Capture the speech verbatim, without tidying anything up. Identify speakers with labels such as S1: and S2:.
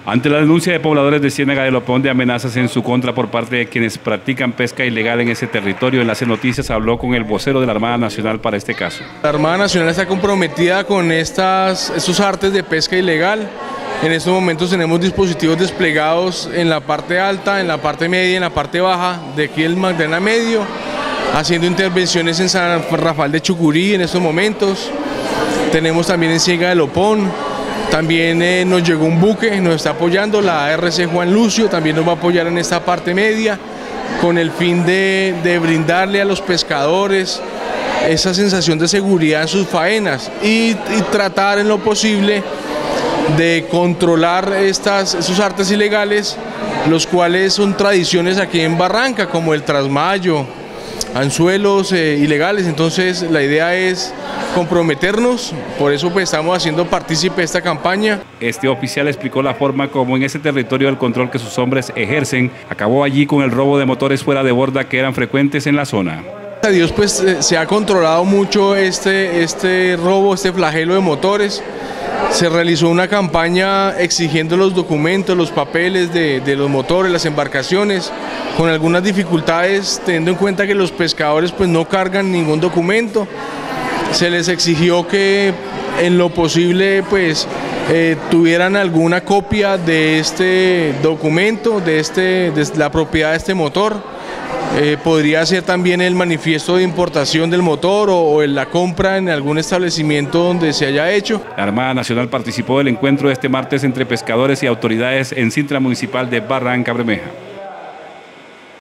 S1: Ante la denuncia de pobladores de Ciénaga de Lopón de amenazas en su contra por parte de quienes practican pesca ilegal en ese territorio, Enlace Noticias habló con el vocero de la Armada Nacional para este caso.
S2: La Armada Nacional está comprometida con estas, estos artes de pesca ilegal. En estos momentos tenemos dispositivos desplegados en la parte alta, en la parte media y en la parte baja de aquí el Magdalena Medio, haciendo intervenciones en San Rafael de Chucurí en estos momentos. Tenemos también en Ciénaga de Lopón. También eh, nos llegó un buque, nos está apoyando, la A R C Juan Lucio, también nos va a apoyar en esta parte media, con el fin de, de brindarle a los pescadores esa sensación de seguridad en sus faenas y, y tratar en lo posible de controlar estas, estos artes ilegales, los cuales son tradiciones aquí en Barranca, como el trasmayo, anzuelos eh, ilegales. Entonces la idea es comprometernos, por eso pues estamos haciendo partícipe de esta campaña.
S1: Este oficial explicó la forma como en ese territorio el control que sus hombres ejercen acabó allí con el robo de motores fuera de borda que eran frecuentes en la zona.
S2: A Dios pues eh, se ha controlado mucho este, este robo, este flagelo de motores. Se realizó una campaña exigiendo los documentos, los papeles de, de los motores, las embarcaciones, con algunas dificultades, teniendo en cuenta que los pescadores pues no cargan ningún documento. Se les exigió que en lo posible pues eh, tuvieran alguna copia de este documento, de, este, de la propiedad de este motor. Eh, podría ser también el manifiesto de importación del motor o, o en la compra en algún establecimiento donde se haya hecho.
S1: La Armada Nacional participó del encuentro de este martes entre pescadores y autoridades en Cintra Municipal de Barranca Bermeja.